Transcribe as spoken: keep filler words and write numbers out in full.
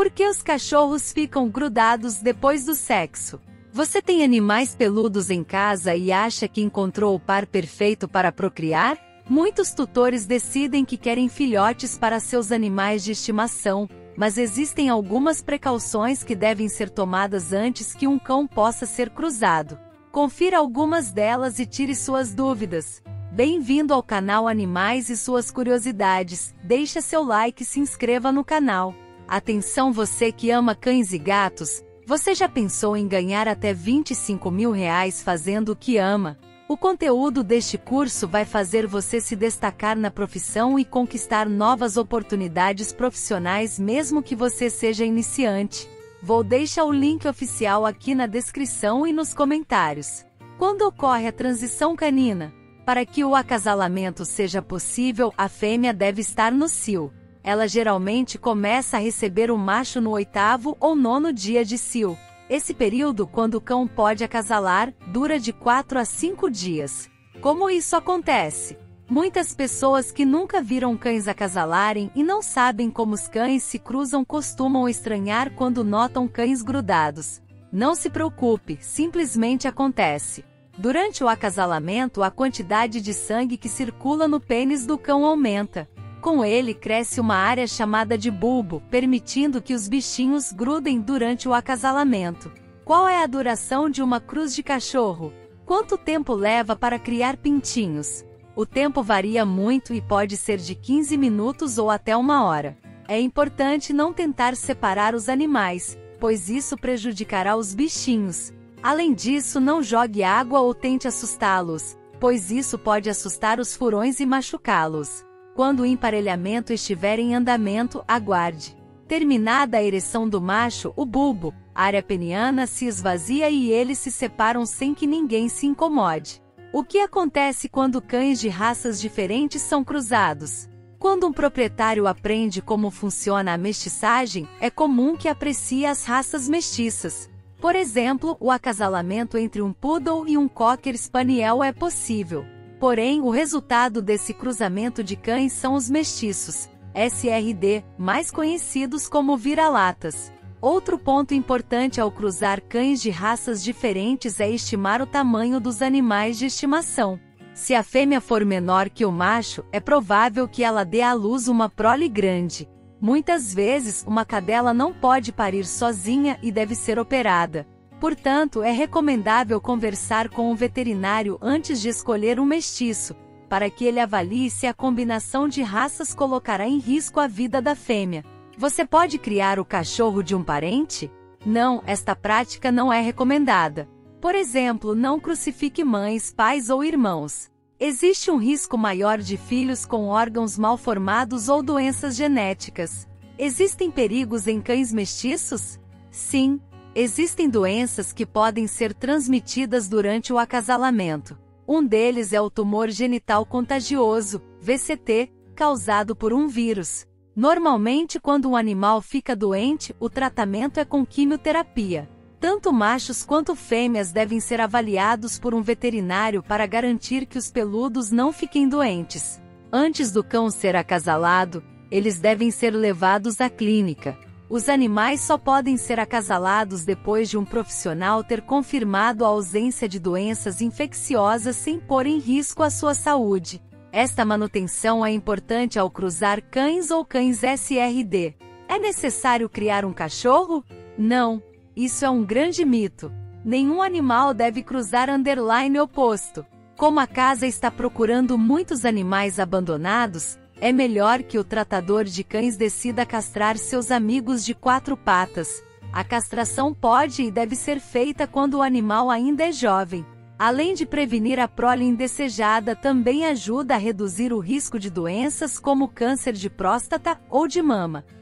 Por que os cachorros ficam grudados depois do sexo? Você tem animais peludos em casa e acha que encontrou o par perfeito para procriar? Muitos tutores decidem que querem filhotes para seus animais de estimação, mas existem algumas precauções que devem ser tomadas antes que um cão possa ser cruzado. Confira algumas delas e tire suas dúvidas. Bem-vindo ao canal Animais e Suas Curiosidades. Deixa seu like e se inscreva no canal. Atenção, você que ama cães e gatos, você já pensou em ganhar até vinte e cinco mil reais fazendo o que ama? O conteúdo deste curso vai fazer você se destacar na profissão e conquistar novas oportunidades profissionais mesmo que você seja iniciante. Vou deixar o link oficial aqui na descrição e nos comentários. Quando ocorre a transição canina? Para que o acasalamento seja possível, a fêmea deve estar no cio. Ela geralmente começa a receber o macho no oitavo ou nono dia de cio. Esse período, quando o cão pode acasalar, dura de quatro a cinco dias. Como isso acontece? Muitas pessoas que nunca viram cães acasalarem e não sabem como os cães se cruzam costumam estranhar quando notam cães grudados. Não se preocupe, simplesmente acontece. Durante o acasalamento, a quantidade de sangue que circula no pênis do cão aumenta. Com ele cresce uma área chamada de bulbo, permitindo que os bichinhos grudem durante o acasalamento. Qual é a duração de uma cruz de cachorro? Quanto tempo leva para criar pintinhos? O tempo varia muito e pode ser de quinze minutos ou até uma hora. É importante não tentar separar os animais, pois isso prejudicará os bichinhos. Além disso, não jogue água ou tente assustá-los, pois isso pode assustar os furões e machucá-los. Quando o emparelhamento estiver em andamento, aguarde. Terminada a ereção do macho, o bulbo, a área peniana se esvazia e eles se separam sem que ninguém se incomode. O que acontece quando cães de raças diferentes são cruzados? Quando um proprietário aprende como funciona a mestiçagem, é comum que aprecie as raças mestiças. Por exemplo, o acasalamento entre um poodle e um cocker spaniel é possível. Porém, o resultado desse cruzamento de cães são os mestiços, S R D, mais conhecidos como vira-latas. Outro ponto importante ao cruzar cães de raças diferentes é estimar o tamanho dos animais de estimação. Se a fêmea for menor que o macho, é provável que ela dê à luz uma prole grande. Muitas vezes, uma cadela não pode parir sozinha e deve ser operada. Portanto, é recomendável conversar com um veterinário antes de escolher um mestiço, para que ele avalie se a combinação de raças colocará em risco a vida da fêmea. Você pode criar o cachorro de um parente? Não, esta prática não é recomendada. Por exemplo, não crucifique mães, pais ou irmãos. Existe um risco maior de filhos com órgãos mal formados ou doenças genéticas. Existem perigos em cães mestiços? Sim. Existem doenças que podem ser transmitidas durante o acasalamento. Um deles é o tumor genital contagioso, V C T, causado por um vírus. Normalmente, quando um animal fica doente, o tratamento é com quimioterapia. Tanto machos quanto fêmeas devem ser avaliados por um veterinário para garantir que os peludos não fiquem doentes. Antes do cão ser acasalado, eles devem ser levados à clínica. Os animais só podem ser acasalados depois de um profissional ter confirmado a ausência de doenças infecciosas sem pôr em risco a sua saúde. Esta manutenção é importante ao cruzar cães ou cães S R D. É necessário criar um cachorro? Não. Isso é um grande mito. Nenhum animal deve cruzar underline oposto. Como a casa está procurando muitos animais abandonados, é melhor que o tratador de cães decida castrar seus amigos de quatro patas. A castração pode e deve ser feita quando o animal ainda é jovem. Além de prevenir a prole indesejada, também ajuda a reduzir o risco de doenças como câncer de próstata ou de mama.